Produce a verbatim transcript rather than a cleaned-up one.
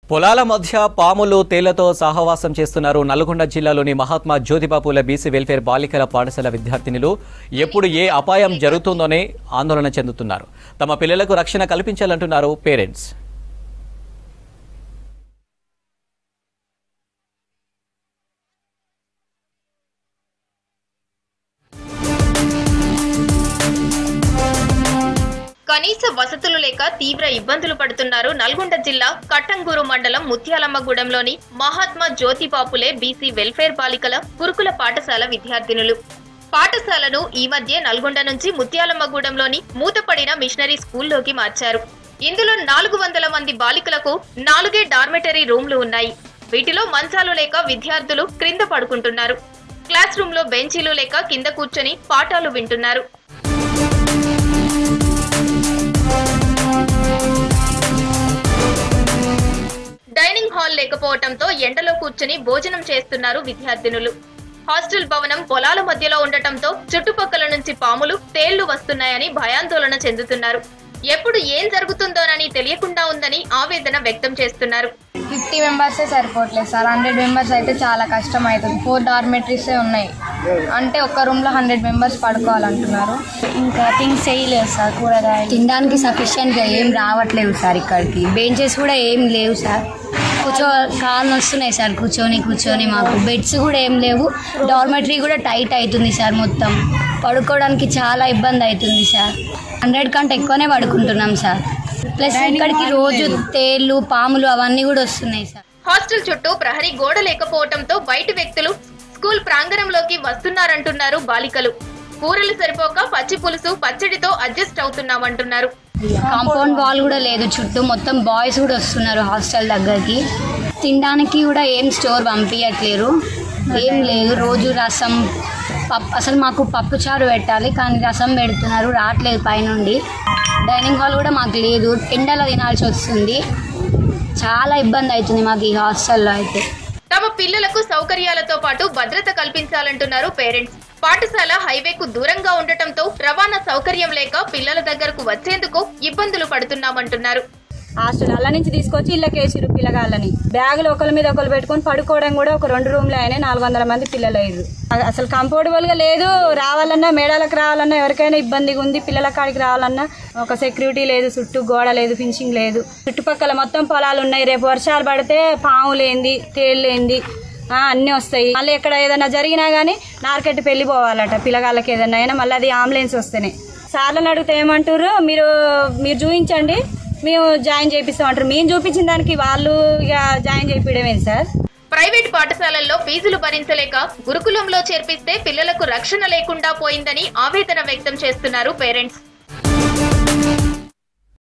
పొలాల మధ్య పాములు తేళ్లతో సహవాసం చేస్తున్నారు నల్గొండ జిల్లాలోని మహాత్మా జ్యోతిబా పూలే బీసీ వెల్ఫేర్ బాలికల పాఠశాల విద్యార్థినులు. ఎప్పుడు ఏ అపాయం జరుగుతుందోనే ఆందోళన చెందుతున్నారు. తమ పిల్లలకు రక్షణ కల్పించాలంటున్నారు పేరెంట్స్. కనీస వసతులు లేక తీవ్ర ఇబ్బందులు పడుతున్నారు నల్గొండ జిల్లా కట్టంగూరు మండలం ముత్యాలమ్మగూడెంలోని మహాత్మా జ్యోతిబా పూలే బీసీ వెల్ఫేర్ బాలికల గురుకుల పాఠశాల విద్యార్థినులు. పాఠశాలను ఈ మధ్య నల్గొండ నుంచి ముత్యాలమ్మగూడెంలోని మూతపడిన మిషనరీ స్కూల్లోకి మార్చారు. ఇందులో నాలుగు వందల మంది బాలికలకు నాలుగే డార్మెటరీ రూమ్లు ఉన్నాయి. వీటిలో మంచాలు లేక విద్యార్థులు క్రింద పడుకుంటున్నారు. క్లాస్ రూమ్ లో బెంచీలు లేక కింద కూర్చొని పాఠాలు వింటున్నారు. డైనింగ్ హాల్ లేకపోవడంతో ఎండలో కూర్చుని భోజనం చేస్తున్నారు విద్యార్థినులు. హాస్టల్ భవనం పొలాల మధ్యలో ఉండటంతో చుట్టుపక్కల నుంచి పాములు, తేళ్లు వస్తున్నాయని భయాందోళన చెందుతున్నారు. ఎప్పుడు ఏం జరుగుతుందోనని తెలియకుండా ఉందని ఆవేదన వ్యక్తం చేస్తున్నారు. ఫిఫ్టీ మెంబర్సే సరిపోవట్లేదు సార్. హండ్రెడ్ మెంబర్స్ అయితే చాలా కష్టం అవుతుంది. ఫోర్ డార్మెటరీసే ఉన్నాయి. అంటే ఒక్క రూమ్లో హండ్రెడ్ మెంబర్స్ పడుకోవాలంటున్నారు. ఇంకా థింగ్స్ చేయలేదు సార్. కూరగాయలు తినడానికి సఫిషియెంట్గా ఏం రావట్లేవు సార్. ఇక్కడికి బెంచెస్ కూడా ఏం లేవు సార్. కూర్చో కాళ్ళు వస్తున్నాయి సార్. కూర్చొని కూర్చొని మాకు బెడ్స్ కూడా ఏం లేవు. డార్మెటరీ కూడా టైట్ అవుతుంది సార్. మొత్తం పడుకోవడానికి చాలా ఇబ్బంది అవుతుంది సార్. హండ్రెడ్ కంటే ఎక్కువనే పడుకుంటున్నాం సార్. ప్లస్ ఇక్కడికి రోజు తేళ్లు, పాములు అవన్నీ కూడా వస్తున్నాయి సార్. హాస్టల్ చుట్టూ ప్రహరీ గోడ లేకపోవడంతో బయట వ్యక్తులు స్కూల్ ప్రాంగణంలోకి వస్తున్నారంటున్నారు బాలికలు. కూరలు సరిపోక పచ్చి పులుసు, పచ్చడితో అడ్జస్ట్ అవుతున్నామంటున్నారు. కాంపౌండ్ వాల్ కూడా లేదు చుట్టూ. మొత్తం బాయ్స్ కూడా వస్తున్నారు హాస్టల్ దగ్గరికి. తినడానికి కూడా ఏం స్టోర్ పంపించట్లేరు. ఏం లేదు. రోజు రసం, పప్పు. అసలు మాకు పప్పు చారు పెట్టాలి కానీ రసం పెడుతున్నారు. రావట్లేదు పైనుండి. డైనింగ్ హాల్ కూడా మాకు లేదు. ఎండలో తినాల్సి వస్తుంది. చాలా ఇబ్బంది అవుతుంది మాకు ఈ హాస్టల్లో అయితే. తమ పిల్లలకు సౌకర్యాలతో పాటు భద్రత కల్పించాలంటున్నారు పేరెంట్స్. పాఠశాల హైవేకు దూరంగా ఉండటంతో రవాణా సౌకర్యం లేక పిల్లల దగ్గరకు వచ్చేందుకు ఇబ్బందులు పడుతున్నామంటున్నారు. హాస్టల్ అల్ల నుంచి తీసుకొచ్చి ఇళ్ళకేసిరు పిల్లగాళ్ళని. బ్యాగులు ఒకరి మీద ఒకరు పెట్టుకొని పడుకోవడం కూడా ఒక రెండు రూమ్లు అయినాయి. నాలుగు వందల మంది పిల్లలు అయ్యారు. అసలు కంఫర్టబుల్ గా లేదు. రావాలన్నా మేడాలకు రావాలన్నా ఎవరికైనా ఇబ్బందిగా ఉంది. పిల్లల కాడికి రావాలన్నా ఒక సెక్యూరిటీ లేదు. చుట్టూ గోడ లేదు, ఫినిషింగ్ లేదు. చుట్టుపక్కల మొత్తం పొలాలు ఉన్నాయి. రేపు వర్షాలు పడితే పాములేంది, తేళ్ళేంది అన్నీ వస్తాయి. మళ్ళీ ఎక్కడ ఏదైనా జరిగినా కానీ నార్కెట్ పెళ్లి పోవాలట పిల్లగాళ్ళకి. ఏదైనా అయినా మళ్ళీ అది అంబులెన్స్ వస్తేనే. సార్లను అడిగితే ఏమంటారు, మీరు మీరు చూపించండి మేము జాయిన్ చేపిస్తామంటారు. మేము చూపించిన దానికి వాళ్ళు ఇక జాయిన్ చేయించడమేంటి సార్? ప్రైవేట్ పాఠశాలల్లో ఫీజులు భరించలేక గురుకులంలో చేర్పిస్తే పిల్లలకు రక్షణ లేకుండా పోయిందని ఆవేదన వ్యక్తం చేస్తున్నారు పేరెంట్స్.